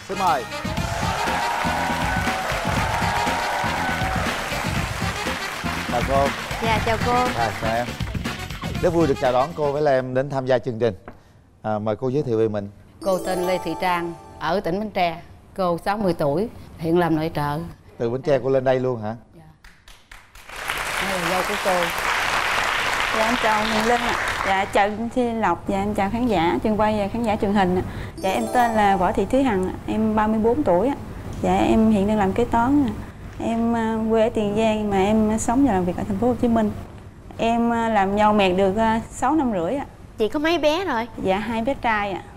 Xin mời. Chào cô. Dạ chào cô. Chào em. Rất vui được chào đón cô với Lê Em đến tham gia chương trình. Mời cô giới thiệu về mình. Cô tên Lê Thị Trang, ở tỉnh Bến Tre. Cô 60 tuổi, hiện làm nội trợ. Từ Bến Tre cô lên đây luôn hả? Dạ. Đây là dâu của cô. Dạ em chào Huyền Linh ạ. Dạ chào Thi Lộc. Dạ em chào khán giả trường quay và khán giả truyền hình ạ. Dạ em tên là Võ Thị Thúy Hằng. Em 34 tuổi ạ. Dạ em hiện đang làm kế toán. Em quê ở Tiền Giang mà em sống và làm việc ở thành phố Hồ Chí Minh. Em làm dâu mèn được 6 năm rưỡi ạ. Chị có mấy bé rồi? Dạ 2 bé trai ạ.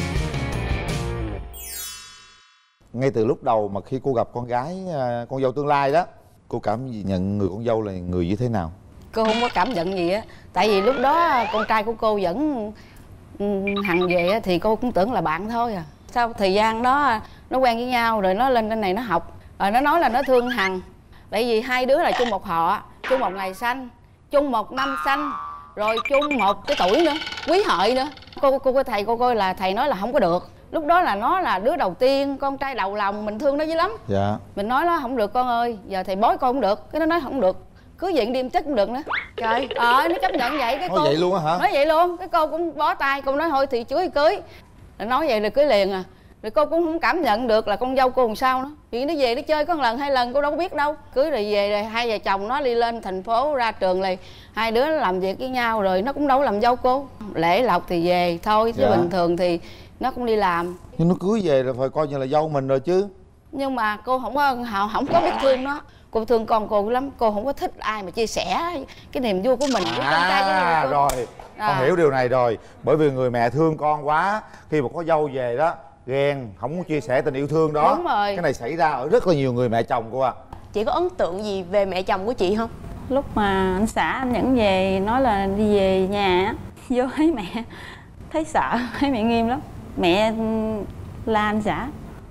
Ngay từ lúc đầu mà khi cô gặp con gái, con dâu tương lai đó, cô cảm nhận người con dâu là người như thế nào? Cô không có cảm nhận gì á. Tại vì lúc đó con trai của cô vẫn Hằng về thì cô cũng tưởng là bạn thôi à. Sau thời gian đó nó quen với nhau rồi nó lên trên này nó học. Rồi nó nói là nó thương Hằng. Tại vì hai đứa là chung một họ, chung một ngày sanh, chung một năm sanh, rồi chung một cái tuổi nữa, quý hợi nữa. Cô coi thầy, cô coi là thầy nói là không có được. Lúc đó là nó là đứa đầu tiên, con trai đầu lòng, mình thương nó dữ lắm. Dạ. Mình nói nó không được con ơi, giờ thầy bói con không được. Cái nó nói không được, cưới vậy đi em chết cũng được nữa. Trời, nó chấp nhận vậy. Cái nói cô vậy luôn á hả? Nói vậy luôn, cái cô cũng bó tay, cô nói thôi thì cưới. Rồi nói vậy rồi cưới liền à. Rồi cô cũng không cảm nhận được là con dâu cô làm sao nữa. Vì nó về nó chơi có một lần hai lần cô đâu có biết đâu. Cưới rồi về rồi hai vợ chồng nó đi lên thành phố ra trường này, hai đứa nó làm việc với nhau rồi nó cũng đâu có làm dâu cô. Lễ lộc thì về thôi chứ bình thường thì nó cũng đi làm. Nhưng nó cưới về là phải coi như là dâu mình rồi chứ. Nhưng mà cô không có biết thương nó. Cô thương con cô lắm, cô không có thích ai mà chia sẻ cái niềm vui của mình với con trai với cô. Rồi, con hiểu điều này rồi. Bởi vì người mẹ thương con quá, khi mà có dâu về đó ghen, không có chia sẻ tình yêu thương đó. Đúng rồi. Cái này xảy ra ở rất là nhiều người mẹ chồng cô à. Chị có ấn tượng gì về mẹ chồng của chị không? Lúc mà anh xã anh dẫn về nói là đi về nhà á, vô thấy mẹ thấy sợ, thấy mẹ nghiêm lắm. Mẹ la anh xã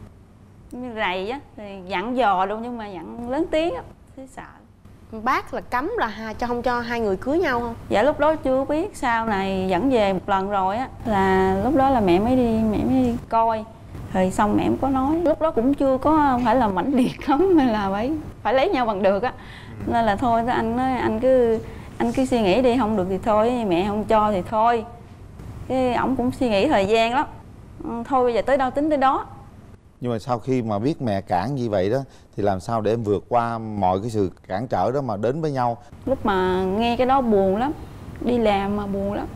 như rầy á, thì dặn dò luôn nhưng mà dặn lớn tiếng á, thấy sợ. Bác là cấm là không cho hai người cưới nhau không? Dạ lúc đó chưa biết, sau này dẫn về một lần rồi á, là lúc đó là mẹ mới đi coi. Rồi xong mẹ cũng có nói, lúc đó cũng chưa có phải là mãnh liệt lắm hay là phải lấy nhau bằng được á. Nên là thôi anh nói anh cứ suy nghĩ đi, không được thì thôi, mẹ không cho thì thôi. Cái ổng cũng suy nghĩ thời gian lắm. Thôi bây giờ tới đâu tính tới đó. Nhưng mà sau khi mà biết mẹ cản như vậy đó thì làm sao để em vượt qua mọi cái sự cản trở đó mà đến với nhau? Lúc mà nghe cái đó buồn lắm, đi làm mà buồn lắm.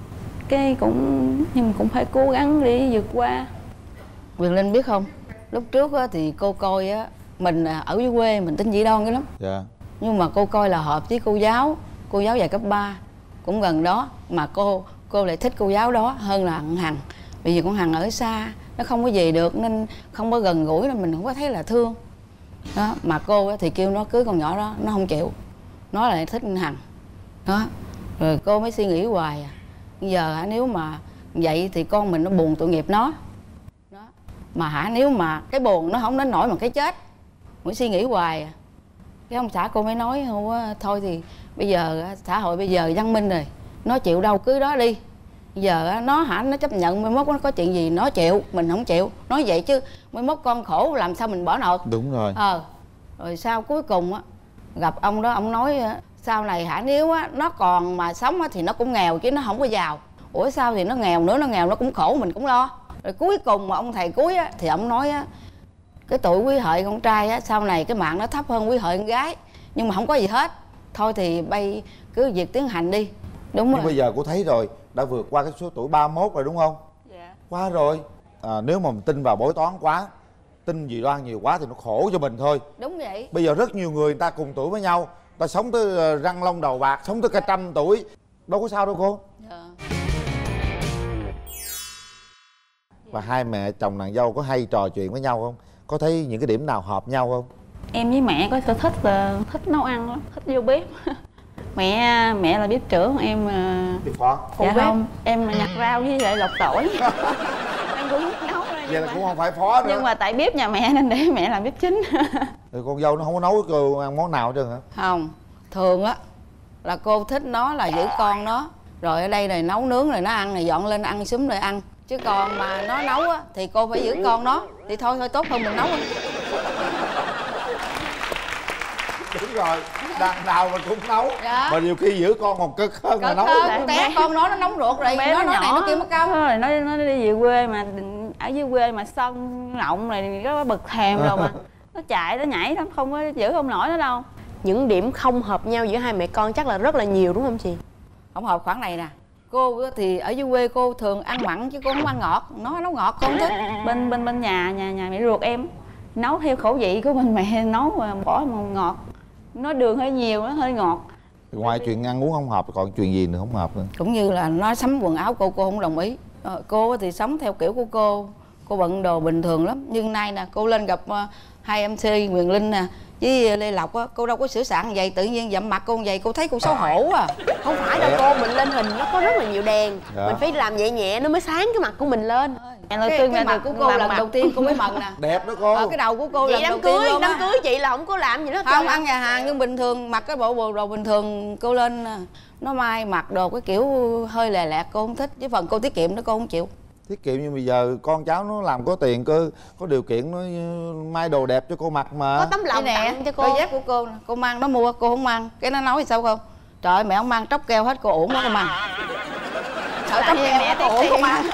Nhưng mà cũng phải cố gắng để vượt qua. Quyền Linh biết không, lúc trước á, thì cô coi á, mình ở dưới quê mình tin Dĩ Đoan cái lắm. Dạ. Nhưng mà cô coi là hợp với cô giáo dạy cấp 3 cũng gần đó, mà cô lại thích cô giáo đó hơn là con Hằng. Bởi vì con Hằng ở xa, nó không có về được nên không có gần gũi nên mình không có thấy là thương đó. Mà cô thì kêu nó cưới con nhỏ đó, nó không chịu, nó lại thích con Hằng đó. Rồi cô mới suy nghĩ hoài à, giờ nếu mà vậy thì con mình nó buồn tội nghiệp nó đó. Mà nếu mà cái buồn nó không đến nổi mà cái chết, mới suy nghĩ hoài à. Cái ông xã cô mới nói thôi thì bây giờ xã hội bây giờ văn minh rồi, nó chịu đâu cưới đó đi. Giờ nó chấp nhận, mai mốt nó có chuyện gì nó chịu, mình không chịu. Nói vậy chứ mai mốt con khổ làm sao mình bỏ nợ. Đúng rồi. Rồi sau cuối cùng á gặp ông đó, ông nói sau này nếu nó còn mà sống thì nó cũng nghèo chứ nó không có giàu. Ủa sao thì nó nghèo nữa, nó nghèo nó cũng khổ mình cũng lo. Rồi cuối cùng mà ông thầy cuối á thì ông nói cái tuổi quý hợi con trai sau này cái mạng nó thấp hơn quý hợi con gái, nhưng mà không có gì hết. Thôi thì bay cứ việc tiến hành đi. Đúng rồi. Nhưng bây giờ cô thấy rồi, đã vượt qua cái số tuổi 31 rồi đúng không? Dạ. Quá rồi. Nếu mà mình tin vào bói toán quá, tin Dĩ Đoan nhiều quá thì nó khổ cho mình thôi. Đúng vậy. Bây giờ rất nhiều người ta cùng tuổi với nhau, ta sống tới răng long đầu bạc, sống tới cả 100 tuổi, đâu có sao đâu cô. Dạ. Và hai mẹ chồng nàng dâu có hay trò chuyện với nhau không? Có thấy những cái điểm nào hợp nhau không? Em với mẹ có sở thích là thích nấu ăn lắm, thích vô bếp. Mẹ là bếp trưởng, em Bếp phó. dạ không, em nhặt rau với lại lọc tỏi. Em cũng biết nấu. Vậy là cũng không phải phó nữa. Nhưng mà tại bếp nhà mẹ nên để mẹ làm bếp chính. Rồi con dâu nó không có nấu cho cô ăn món nào hết trơn hả? Không, thường á là cô thích nó là giữ con nó, rồi ở đây này nấu nướng rồi nó ăn, này dọn lên ăn xúm rồi ăn. Chứ còn mà nó nấu á thì cô phải giữ con nó, thì thôi tốt hơn mình nấu. Đúng rồi, đằng nào mình cũng nấu. Dạ. Mà nhiều khi giữ con còn cực hơn là nấu. Té con nó nóng ruột rồi, bé nó nói này nó kia mất công. rồi nó đi về quê mà ở dưới quê mà sân rộng này có bực thèm rồi mà nó chạy nó nhảy lắm, không có giữ không nổi nó đâu. Những điểm không hợp nhau giữa hai mẹ con chắc là rất là nhiều đúng không chị? Không hợp khoảng này nè. Cô thì ở dưới quê cô thường ăn mặn chứ cô không ăn ngọt. Nó nấu ngọt con thích. Bên nhà mẹ ruột em nấu theo khẩu vị của bên mẹ nấu mà bỏ màu ngọt, nó đường hơi nhiều, nó hơi ngọt. Ngoài chuyện ăn uống không hợp còn chuyện gì nữa không hợp nữa? Cũng như là nó sắm quần áo cô không đồng ý. Cô thì sống theo kiểu của cô bận đồ bình thường lắm. Nhưng nay nè cô lên gặp hai MC Quyền Linh nè với Lê Lộc á, cô đâu có sửa soạn vậy, tự nhiên dặm mặt cô vậy cô thấy cô xấu hổ à. Không phải đâu cô, mình lên hình nó có rất là nhiều đèn. Dạ. Mình phải làm nhẹ nhẹ nó mới sáng cái mặt của mình lên. Cái mặt của cô lần đầu tiên cô mới mần nè. Đẹp đó cô. Cái đầu của cô Vậy lần đầu tiên luôn đám cưới chị là không có làm gì hết. Không ăn nhà hàng nhưng bình thường mặc cái bộ đồ bình thường cô lên nó may mặc đồ cái kiểu hơi lè lẹt cô không thích, với phần cô tiết kiệm đó cô không chịu. Tiết kiệm nhưng bây giờ con cháu nó làm có tiền có điều kiện nó may đồ đẹp cho cô mặc mà. Có tấm lòng nè tặng cho cô. Đôi dép của cô nè, cô mang nó mua cô không mang, cái nó nói thì sao không? Trời ơi, mẹ không mang tróc keo hết cô uổng nó cô mang. Sợ tróc keo mẹ tiết tiền mang.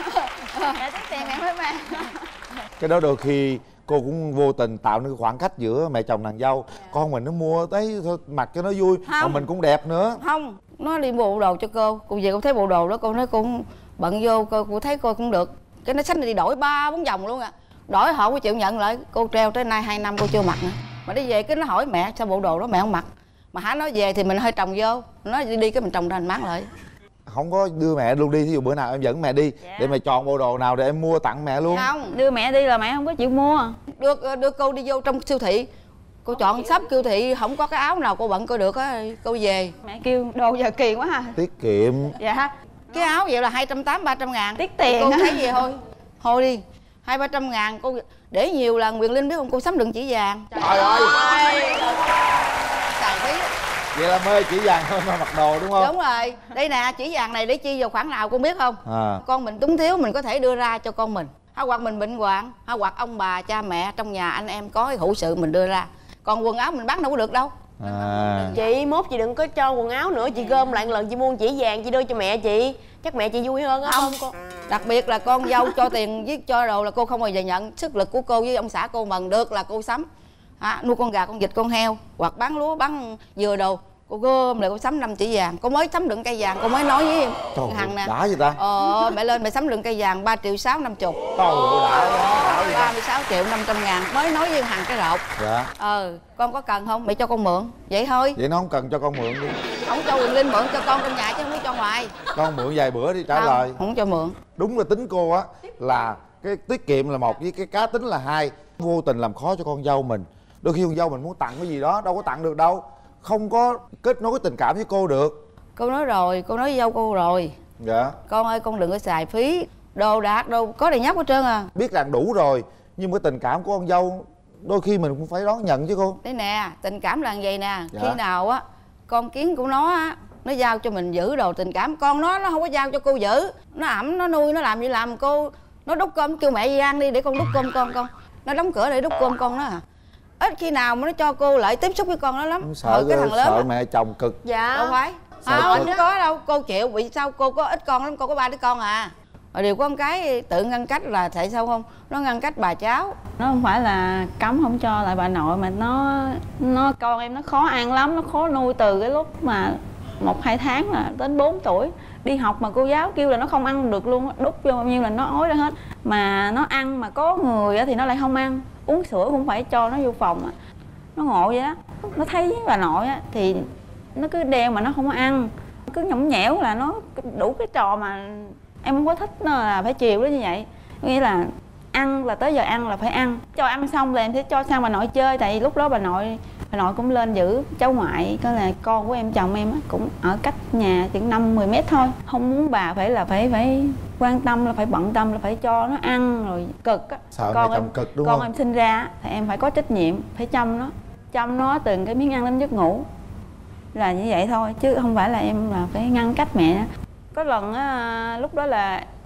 Mẹ tiết tiền mẹ mới mang. Cái đó đôi khi cô cũng vô tình tạo nên cái khoảng cách giữa mẹ chồng nàng dâu. Con mình nó mua thấy thôi mặc cho nó vui mà mình cũng đẹp nữa. Không, nó đi mua bộ đồ cho cô về cô thấy bộ đồ đó cô nói cô cũng bận vô cô thấy cô cũng được, cái nó xách đi đổi 3-4 vòng luôn à. Đổi họ có chịu nhận lại, cô treo tới nay 2 năm cô chưa mặc nữa. Mà đi về cái nó hỏi mẹ sao bộ đồ đó mẹ không mặc, mà hả nói về thì mình hơi trồng vô, nó đi cái mình trồng ra mình mát lại. Không có đưa mẹ luôn đi, thí dụ bữa nào em dẫn mẹ đi để mẹ chọn bộ đồ nào để em mua tặng mẹ luôn. Không, đưa mẹ đi là mẹ không có chịu mua. Đưa cô đi vô trong siêu thị, cô chọn shop siêu thị không có cái áo nào cô bận cô được á, cô về. Mẹ kêu đồ giờ kỳ quá ha. Tiết kiệm. Dạ. Cái áo vậy là 280-300 ngàn. Tiết tiền cô á. thấy gì thôi đi 200-300 ngàn cô để nhiều là Quyền Linh biết không, cô sắm đựng chỉ vàng. Trời ơi, xài phí. vậy là mê chỉ vàng hơn mà mặc đồ đúng không? Đúng rồi, đây nè chỉ vàng này để chi vào khoản nào con biết không? Con mình túng thiếu mình có thể đưa ra cho con mình, hoặc mình bệnh hoạn, hoặc ông bà cha mẹ trong nhà anh em có cái hữu sự mình đưa ra. Còn quần áo mình bán đâu có được đâu. Chị mốt chị đừng có cho quần áo nữa, chị gom lại một lần chị mua chỉ vàng chị đưa cho mẹ chị, chắc mẹ chị vui hơn á. Không con, đặc biệt là con dâu cho tiền với cho đồ là cô không bao giờ nhận. Sức lực của cô với ông xã cô mần được là cô sắm. Nuôi con gà con vịt con heo hoặc bán lúa bán dừa đồ cô gom lại cô sắm 5 chỉ vàng. Cô mới sắm đựng cây vàng cô mới nói với Hằng nè, đã vậy ta. Mẹ lên mẹ sắm đựng cây vàng 3.650.000. Trời ơi, đã 36.500.000 mới nói với Hằng cái rột. Dạ. Con có cần không mẹ cho con mượn vậy thôi. Vậy nó không cần cho con mượn đi. Không cho Quyền Linh mượn cho con trong nhà chứ không có cho ngoài. Con mượn vài bữa đi trả lời. Không cho mượn. Đúng là tính cô á là cái tiết kiệm là một, với cái cá tính là hai. Vô tình làm khó cho con dâu mình. Đôi khi con dâu mình muốn tặng cái gì đó đâu có tặng được đâu, không có kết nối tình cảm với cô được. Cô nói rồi, cô nói với dâu cô rồi. Dạ. Con ơi con đừng có xài phí đồ đạc đâu có đầy nhóc hết trơn à. Biết rằng đủ rồi nhưng cái tình cảm của con dâu đôi khi mình cũng phải đón nhận chứ cô. Đấy nè, tình cảm là vậy nè. Dạ. Khi nào á con kiến của nó á nó giao cho mình giữ đồ tình cảm, con nó không có giao cho cô giữ. Nó ẵm nó nuôi nó làm gì làm cô. Nó đút cơm kêu mẹ Giang đi để con đút cơm con. Nó đóng cửa để đút cơm con đó à. Ít khi nào mà nó cho cô lại tiếp xúc với con nó lắm. Sợ cái thằng lớn sợ đó. mẹ chồng cực. dạ Đâu phải. Không có đâu, cô chịu. Vì sao cô có ít con lắm, cô có 3 đứa con à. Mà điều có một cái tự ngăn cách là tại sao không? Nó ngăn cách bà cháu. Nó không phải là cấm không cho lại bà nội mà nó con em nó khó ăn lắm, nó khó nuôi từ cái lúc mà 1-2 tháng là đến 4 tuổi. Đi học mà cô giáo kêu là nó không ăn được luôn, đút vô bao nhiêu là nó ói ra hết. Mà nó ăn mà có người thì nó lại không ăn. Uống sữa cũng phải cho nó vô phòng. Nó ngộ vậy đó. Nó thấy bà nội thì nó cứ đeo mà nó không có ăn, cứ nhõng nhẽo là nó đủ cái trò mà em không có thích nó là phải chiều nó như vậy. Nghĩa là ăn là tới giờ ăn là phải ăn, cho ăn xong là em sẽ cho sang bà nội chơi. Tại vì lúc đó bà nội cũng lên giữ cháu ngoại, có là con của em chồng em cũng ở cách nhà chừng 5-10 mét thôi. Không muốn bà phải quan tâm, là phải bận tâm, là phải cho nó ăn rồi cực á. Sợ con mẹ chồng em, cực đúng con không? em sinh ra thì em phải có trách nhiệm, phải chăm nó từng cái miếng ăn đến giấc ngủ, là như vậy thôi chứ không phải là em là phải ngăn cách mẹ. Có lần á, lúc đó là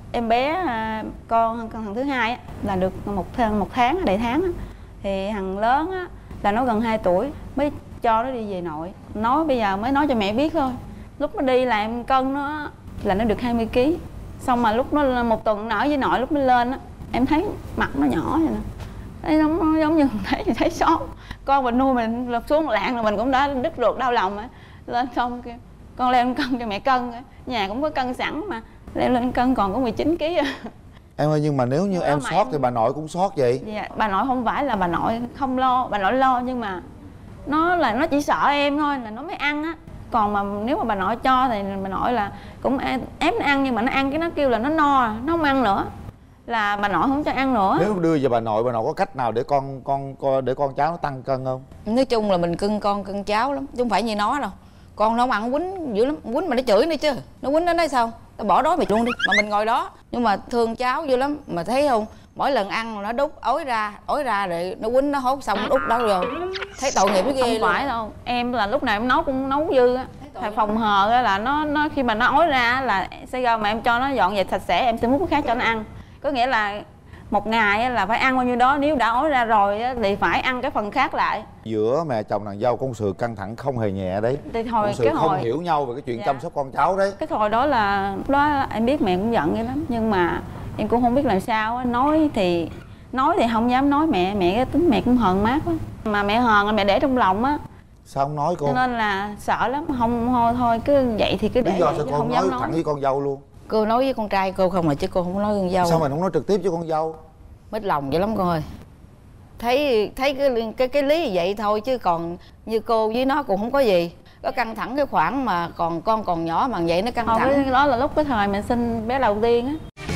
em bé con thằng thứ hai á, là được một tháng đầy tháng á. Thì thằng lớn á, là nó gần 2 tuổi mới cho nó đi về nội. Nói bây giờ mới nói cho mẹ biết thôi. Lúc nó đi là em cân nó là nó được 20 kg. Xong mà lúc nó 1 tuần nó ở với nội, lúc nó lên á, em thấy mặt nó nhỏ vậy nè. Nó giống như thấy xót. Con mình nuôi mình lật xuống lạng là mình cũng đã đứt ruột đau lòng á. Lên xong kêu con leo lên cân cho mẹ cân. Nhà cũng có cân sẵn mà. Leo lên cân còn có 19 kg à. Em ơi, nhưng mà nếu như em sót thì bà nội cũng sót vậy? Dạ, bà nội không phải là bà nội không lo, bà nội lo nhưng mà nó chỉ sợ em thôi là nó mới ăn á. Còn mà nếu mà bà nội cho thì bà nội là cũng ép nó ăn, nhưng mà nó ăn cái nó kêu là nó no, nó không ăn nữa, là bà nội không cho ăn nữa. Nếu đưa về bà nội có cách nào để con cháu nó tăng cân không? Nói chung là mình cưng con cưng cháu lắm, chứ không phải như nó đâu. Con nó ăn quýnh dữ lắm, quýnh mà nó chửi nữa chứ. Nó quýnh nó nói sao? Tao bỏ đói mày luôn đi, mà mình ngồi đó. Nhưng mà thương cháu dữ lắm, mà thấy không? Mỗi lần ăn nó đút ối ra rồi nó quýnh nó hốt xong nó đút đó rồi. Thấy tội nghiệp cái ghê. Không phải đâu, em là lúc nào em nấu cũng nấu dư á. Thầy phòng hờ là nó khi mà nó ói ra là sẽ ra mà em cho nó dọn dẹp sạch sẽ, em sẽ múc cái khác cho nó ăn. Có nghĩa là một ngày là phải ăn bao nhiêu đó, nếu đã ói ra rồi thì phải ăn cái phần khác lại. Giữa mẹ chồng nàng dâu có một sự căng thẳng không hề nhẹ đấy. Thì thôi, một sự không hiểu nhau về cái chuyện chăm sóc con cháu đấy. Cái hồi đó là lúc đó em biết mẹ cũng giận vậy lắm, nhưng mà em cũng không biết làm sao á. Nói thì không dám nói mẹ cái tính mẹ cũng hờn mát quá, mà mẹ hờn là mẹ để trong lòng á. Sao không nói cô? Cho nên là sợ lắm, không thôi cứ vậy thì cứ để. Lý do sao cô không nói dám thẳng với con dâu luôn? Cô nói với con trai cô không mà chứ cô không nói với con dâu. Sao mình không nói trực tiếp với con dâu? Mít lòng vậy lắm con ơi. Thấy cái lý vậy thôi, chứ còn như cô với nó cũng không có gì. Có căng thẳng cái khoảng mà con còn nhỏ mà vậy nó căng thẳng. Cái đó là lúc cái thời mình sinh bé đầu tiên á.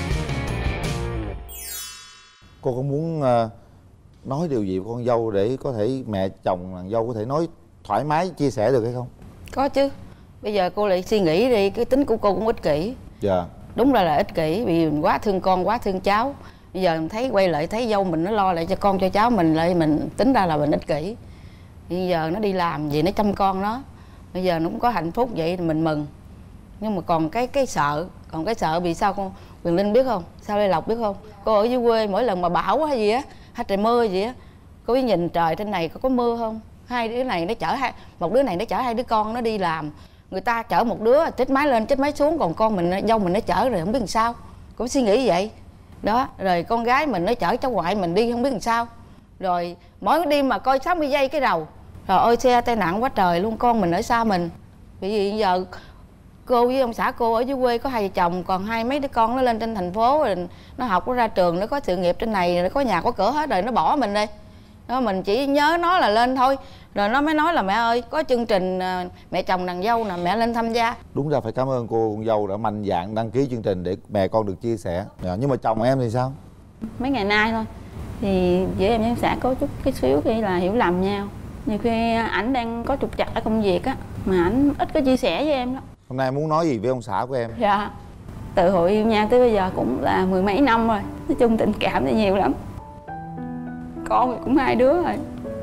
Cô có muốn nói điều gì với con dâu để có thể mẹ chồng nàng dâu có thể nói thoải mái chia sẻ được hay không? Có chứ. Bây giờ cô lại suy nghĩ đi, cái tính của cô cũng ích kỷ. Dạ. Đúng là ích kỷ, vì mình quá thương con, quá thương cháu. Bây giờ thấy quay lại thấy dâu mình nó lo lại cho con cho cháu mình, lại mình tính ra là mình ích kỷ. Bây giờ nó đi làm gì nó chăm con nó, bây giờ nó cũng có hạnh phúc vậy thì mình mừng. Nhưng mà còn cái sợ, vì sao con Quyền Linh biết không? Sao Lê Lộc biết không? Cô ở dưới quê mỗi lần mà bão hay gì á, hay trời mưa gì á, cô biết nhìn trời trên này có mưa không? Hai đứa này nó chở một đứa này nó chở 2 đứa con nó đi làm. Người ta chở một đứa chết máy lên chết máy xuống, còn con mình dâu mình nó chở rồi không biết làm sao. Cũng suy nghĩ vậy đó. Rồi con gái mình nó chở cháu ngoại mình đi không biết làm sao. Rồi mỗi đêm mà coi 60 giây cái đầu. Rồi ôi xe tai nạn quá trời luôn, con mình ở xa mình. Vì giờ cô với ông xã cô ở dưới quê có 2 vợ chồng, còn 2 mấy đứa con nó lên trên thành phố rồi, nó học, nó ra trường, nó có sự nghiệp trên này, nó có nhà có cửa hết rồi, nó bỏ mình đi đó. Mình chỉ nhớ nó là lên thôi. Rồi nó mới nói là mẹ ơi có chương trình mẹ chồng nàng dâu nè, mẹ lên tham gia. Đúng ra phải cảm ơn cô con dâu đã mạnh dạn đăng ký chương trình để mẹ con được chia sẻ. Nhưng mà chồng em thì sao? Mấy ngày nay thôi thì giữa em với ông xã có chút cái xíu khi là hiểu lầm nhau. Nhiều khi ảnh đang có trục trặc ở công việc á, mà ảnh ít có chia sẻ với em đó. Hôm nay em muốn nói gì với ông xã của em? Dạ, từ hồi yêu nhau tới bây giờ cũng là 10 mấy năm rồi. Nói chung tình cảm thì nhiều lắm. Con thì cũng 2 đứa rồi.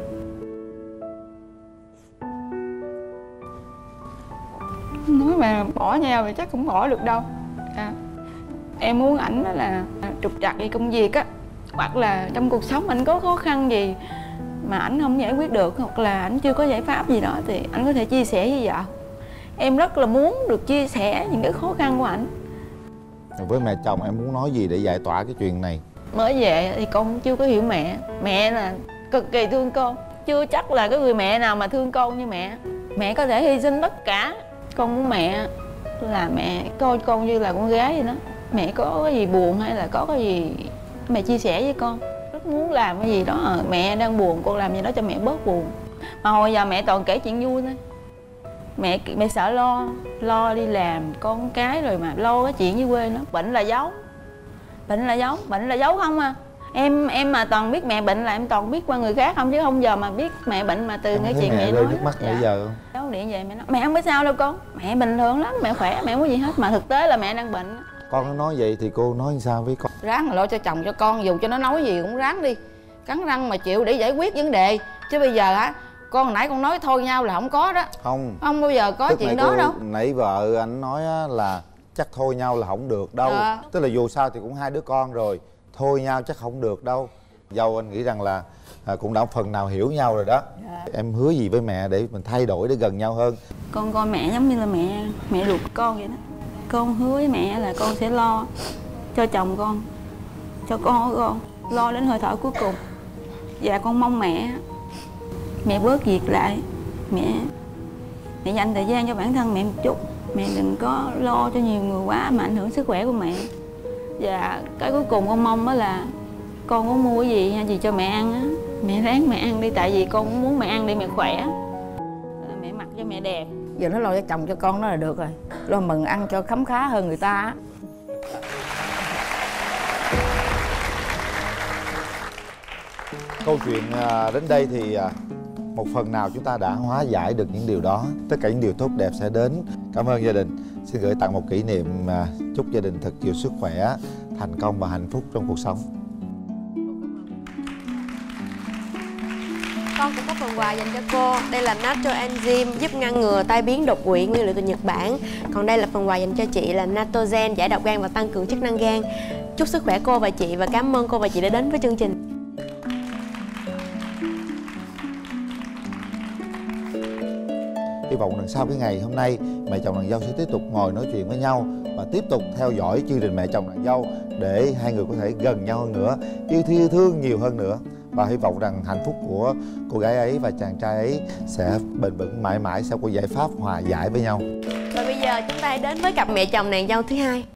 Nói mà bỏ nhau thì chắc cũng bỏ được đâu. Em muốn ảnh đó là trục trặc về công việc á, hoặc là trong cuộc sống ảnh có khó khăn gì mà ảnh không giải quyết được, hoặc là ảnh chưa có giải pháp gì đó thì ảnh có thể chia sẻ với vợ. Em rất là muốn được chia sẻ những cái khó khăn của ảnh. Với mẹ chồng em muốn nói gì để giải tỏa cái chuyện này? Mới về thì con chưa có hiểu mẹ. Mẹ là cực kỳ thương con. Chưa chắc là cái người mẹ nào mà thương con như mẹ. Mẹ có thể hy sinh tất cả. Con muốn mẹ là mẹ coi con như là con gái vậy đó. Mẹ có cái gì buồn hay là có cái gì mẹ chia sẻ với con. Rất muốn làm cái gì đó. Mẹ đang buồn, con làm gì đó cho mẹ bớt buồn. Mà hồi giờ mẹ toàn kể chuyện vui thôi. Mẹ sợ lo đi làm con cái rồi mà lo cái chuyện với quê nó. Bệnh là giấu không à. Em mà toàn biết mẹ bệnh là em toàn biết qua người khác không, chứ không giờ mà biết mẹ bệnh mà từ cái chuyện mẹ nói. Nước mắt nãy giờ không? Cháu điện về mẹ nói mẹ không biết sao đâu con, mẹ bình thường lắm, mẹ khỏe, mẹ không có gì hết, mà thực tế là mẹ đang bệnh. Con nó nói vậy thì cô nói sao với con? Ráng lo cho chồng cho con, dù cho nó nói gì cũng ráng đi, cắn răng mà chịu để giải quyết vấn đề. Chứ bây giờ á, con hồi nãy con nói thôi nhau là không có đó. Không bao giờ có chuyện đó đâu. Nãy vợ anh nói là chắc thôi nhau là không được đâu. Tức là dù sao thì cũng hai đứa con rồi, thôi nhau chắc không được đâu. Dâu anh nghĩ rằng là cũng đã phần nào hiểu nhau rồi đó. Em hứa gì với mẹ để mình thay đổi để gần nhau hơn? Con coi mẹ giống như là mẹ ruột của con vậy đó. Con hứa với mẹ là con sẽ lo cho chồng con, cho con của con, lo đến hơi thở cuối cùng. Và con mong mẹ bớt việc lại, mẹ dành thời gian cho bản thân mẹ một chút. Mẹ đừng có lo cho nhiều người quá mà ảnh hưởng sức khỏe của mẹ. Và cái cuối cùng con mong đó là con có mua cái gì hay gì cho mẹ ăn á, mẹ ráng mẹ ăn đi, tại vì con cũng muốn mẹ ăn để mẹ khỏe, mẹ mặc cho mẹ đẹp. Giờ nó lo cho chồng cho con nó là được rồi, lo mừng ăn cho khấm khá hơn người ta á. Câu chuyện đến đây thì một phần nào chúng ta đã hóa giải được những điều đó. Tất cả những điều tốt đẹp sẽ đến. Cảm ơn gia đình. Xin gửi tặng một kỷ niệm, chúc gia đình thật nhiều sức khỏe, thành công và hạnh phúc trong cuộc sống. Con cũng có phần quà dành cho cô. Đây là Natto Enzyme giúp ngăn ngừa tai biến đột quỵ nguyên liệu từ Nhật Bản. Còn đây là phần quà dành cho chị là Nattogen giải độc gan và tăng cường chức năng gan. Chúc sức khỏe cô và chị và cảm ơn cô và chị đã đến với chương trình. Hy vọng rằng sau cái ngày hôm nay mẹ chồng nàng dâu sẽ tiếp tục ngồi nói chuyện với nhau và tiếp tục theo dõi chương trình Mẹ Chồng Nàng Dâu để hai người có thể gần nhau hơn nữa, yêu thương nhiều hơn nữa. Và hy vọng rằng hạnh phúc của cô gái ấy và chàng trai ấy sẽ bền vững mãi mãi, sẽ có giải pháp hòa giải với nhau. Và bây giờ chúng ta hãy đến với cặp mẹ chồng nàng dâu thứ hai.